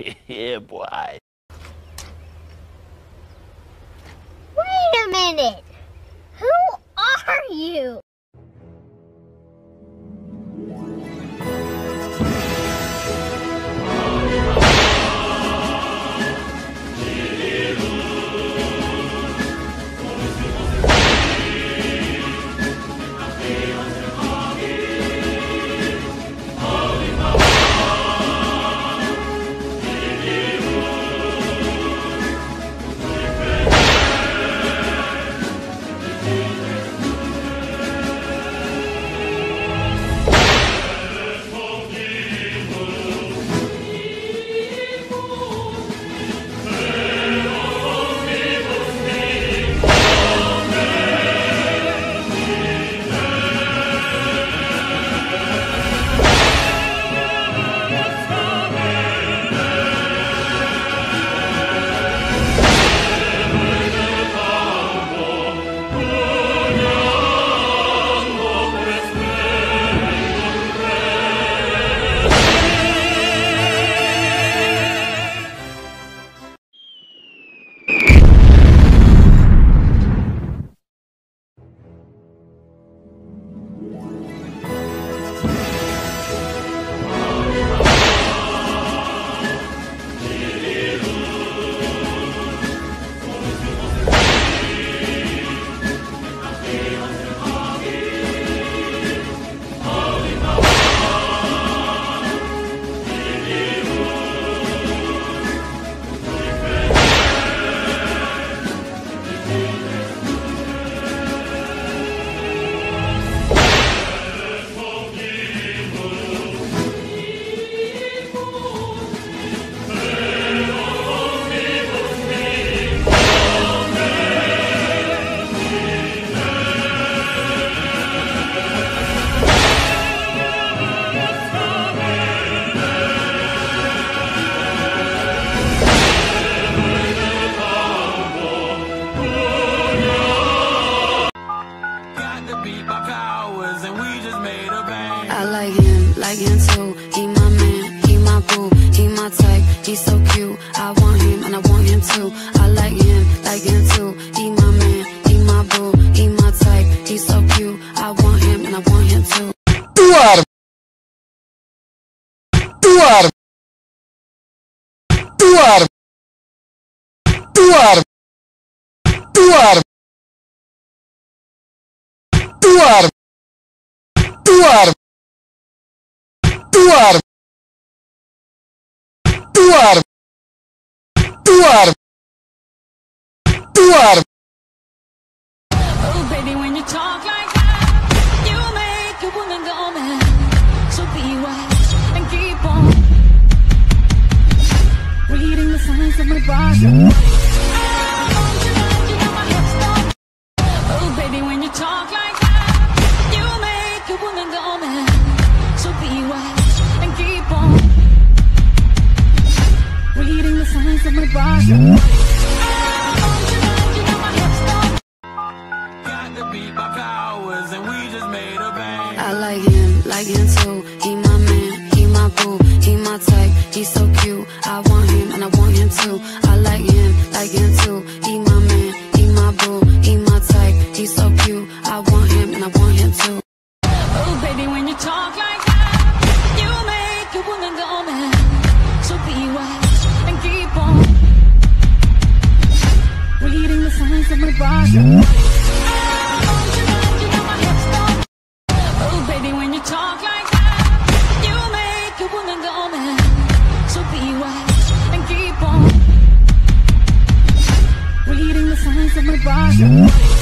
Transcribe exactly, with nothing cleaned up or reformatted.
Yeah, boy. Wait a minute! Who are you? I like him, like him too. He my man, he my boo, he my type. He's so cute. I want him and I want him too. I like him, like him too. He my man, he my boo, he my type. He's so cute. I want him and I want him too. Tuar, tuar, tuar, tuar, tuar, tuar, tuar. Tuar, tuar, tuar, tuar. Oh baby, when you talk like that, you make a woman go mad. So be wise and keep on reading the signs of my body. Oh baby, when you talk like that, you make a woman go mad. So be wise and keep on reading the signs of my body. Got to beat by powers and we just made a bang. I like him, like him too. He my man, he my boo, he my type. He's so cute. I want him and I want him too. I like him, like him too. He my man, he my boo, he my type. He's so cute. I want him and I want him too. Oh baby, when you talk like that, you make a woman go mad. So be wise and keep on reading the signs of my body. Oh baby, when you talk like that, you make a woman go mad. So be wise and keep on reading the signs of my body.